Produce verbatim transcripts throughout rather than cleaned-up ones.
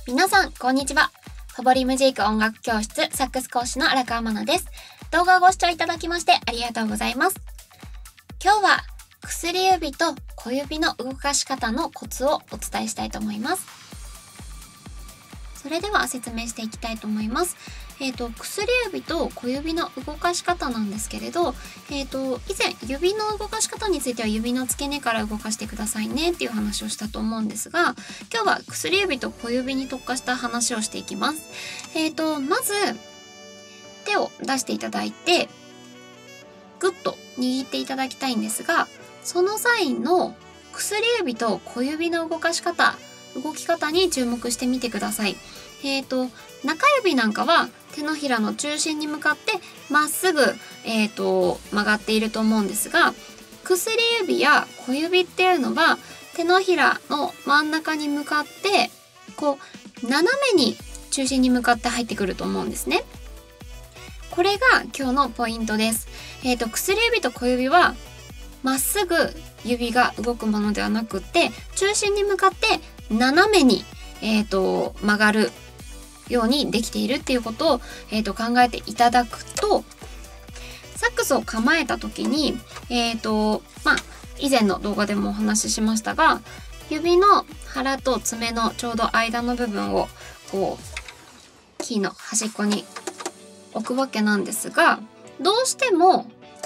皆さん、こんにちは。ファボリムジーク音楽教室サックス講師の荒川真奈です。動画をご視聴いただきましてありがとうございます。今日は薬指と小指の動かし方のコツをお伝えしたいと思います。それでは説明していきたいと思います。えっと、薬指と小指の動かし方なんですけれど、えっと、以前指の動かし方については指の付け根から動かしてくださいねっていう話をしたと思うんですが、今日は薬指と小指に特化した話をしていきます。えっと、まず、手を出していただいて、ぐっと握っていただきたいんですが、その際の薬指と小指の動かし方、動き方に注目してみてください。えっと、中指なんかは手のひらの中心に向かってまっすぐ、えっと、曲がっていると思うんですが、薬指や小指っていうのは手のひらの真ん中に向かって、こう、斜めに中心に向かって入ってくると思うんですね。これが今日のポイントです。えっと、薬指と小指はまっすぐ指が動くものではなくって、中心に向かって斜めに、えーと、曲がるようにできているっていうことを、えーと、考えていただくと、サックスを構えた時に、えーと、まあ、以前の動画でもお話ししましたが、指の腹と爪のちょうど間の部分を、こう、キーの端っこに置くわけなんですが、どうしても、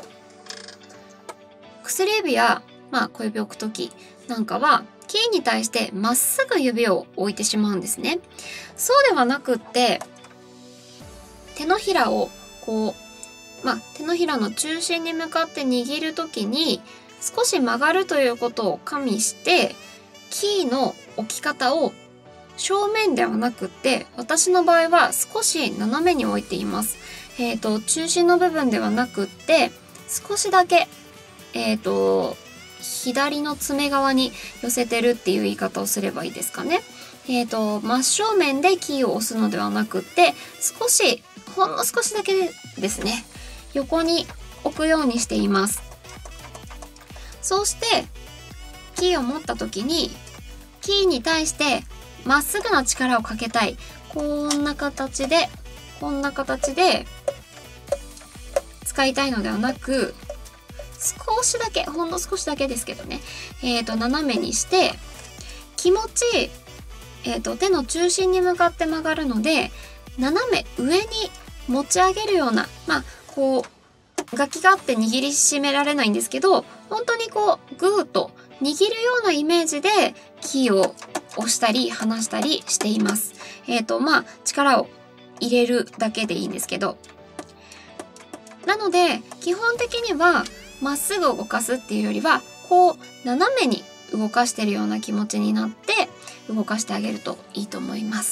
薬指や、まあ、小指を置くときなんかは、キーに対してまっすぐ指を置いてしまうんですね。そうではなくって、手のひらをこう、まあ、手のひらの中心に向かって握るときに、少し曲がるということを加味して、キーの置き方を正面ではなくって、私の場合は少し斜めに置いています。えっと、中心の部分ではなくって、少しだけえっと、左の爪側に寄せてるっていう言い方をすればいいですかね。えっと、真正面でキーを押すのではなくって、少し、ほんの少しだけですね、横に置くようにしています。そうして、キーを持った時に、キーに対してまっすぐな力をかけたい。こんな形で、こんな形で使いたいのではなく、少しだけ、ほんの少しだけですけどね、えっと、斜めにして、気持ち、えっと、手の中心に向かって曲がるので、斜め上に持ち上げるような、まあ、こう、楽器があって握りしめられないんですけど、本当にこう、ぐーっと握るようなイメージで、キーを押したり離したりしています。えっと、まあ、力を入れるだけでいいんですけど。なので、基本的には、まっすぐ動かすっていうよりは、こう、斜めに動かしてるような気持ちになって、動かしてあげるといいと思います。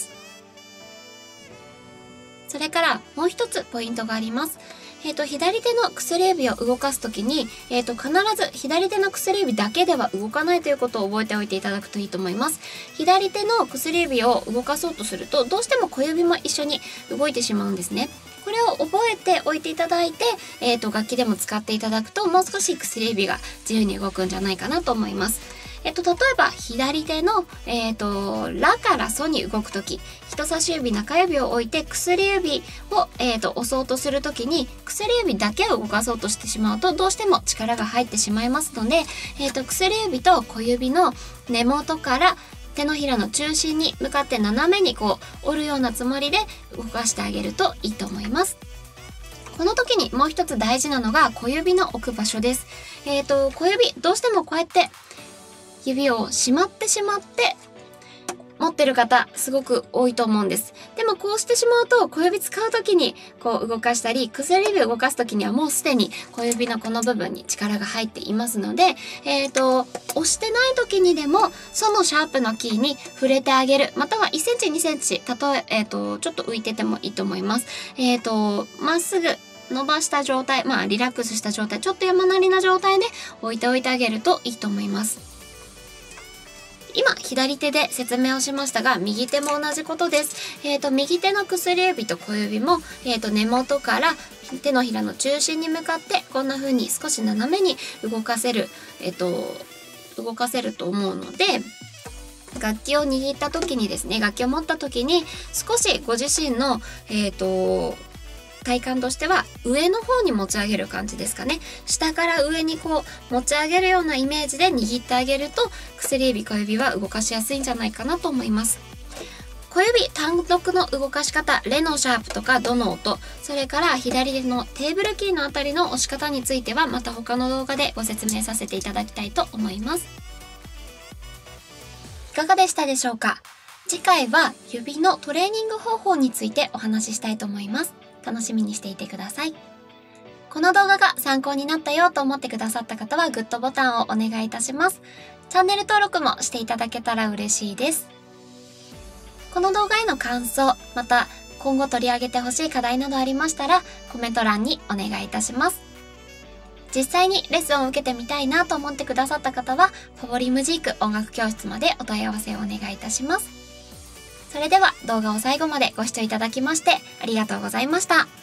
それから、もう一つポイントがあります。えっと、左手の薬指を動かすときに、えっと、必ず左手の薬指だけでは動かないということを覚えておいていただくといいと思います。左手の薬指を動かそうとすると、どうしても小指も一緒に動いてしまうんですね。これを覚えておいていただいて、えっと、楽器でも使っていただくと、もう少し薬指が自由に動くんじゃないかなと思います。えっと、例えば、左手の、えっと、ラからソに動くとき、人差し指、中指を置いて、薬指を、えっと、押そうとするときに、薬指だけを動かそうとしてしまうと、どうしても力が入ってしまいますので、えっと、薬指と小指の根元から、手のひらの中心に向かって斜めにこう折るようなつもりで動かしてあげるといいと思います。この時にもう一つ大事なのが小指の置く場所です。えっと、小指、どうしてもこうやって指をしまってしまって持ってる方すごく多いと思うんです。でもこうしてしまうと小指使う時にこう動かしたり、薬指を動かす時にはもうすでに小指のこの部分に力が入っていますので、えっと、押してない時にでもそのシャープのキーに触れてあげる。またはいっセンチ、にセンチ、たとえ、えっと、ちょっと浮いててもいいと思います。えっと、まっすぐ伸ばした状態、まあリラックスした状態、ちょっと山なりな状態で置いておいてあげるといいと思います。今、左手で説明をしましたが、右手も同じことです。えっと、右手の薬指と小指も、えっと、根元から手のひらの中心に向かって、こんな風に少し斜めに動かせる、えっと、動かせると思うので、 楽器を握った時にですね、楽器を持った時に少しご自身の、えーと、体感としては上の方に持ち上げる感じですかね。下から上にこう持ち上げるようなイメージで握ってあげると、薬指小指は動かしやすいんじゃないかなと思います。小指単独の動かし方、レのシャープとかドの音、それから左手のテーブルキーのあたりの押し方についてはまた他の動画でご説明させていただきたいと思います。いかがでしたでしょうか？次回は指のトレーニング方法についてお話ししたいと思います。楽しみにしていてください。この動画が参考になったよと思ってくださった方はグッドボタンをお願いいたします。チャンネル登録もしていただけたら嬉しいです。この動画への感想、また今後取り上げてほしい課題などありましたらコメント欄にお願いいたします。実際にレッスンを受けてみたいなと思ってくださった方はファボリムジーク音楽教室までお問い合わせをお願いいたします。それでは動画を最後までご視聴いただきましてありがとうございました。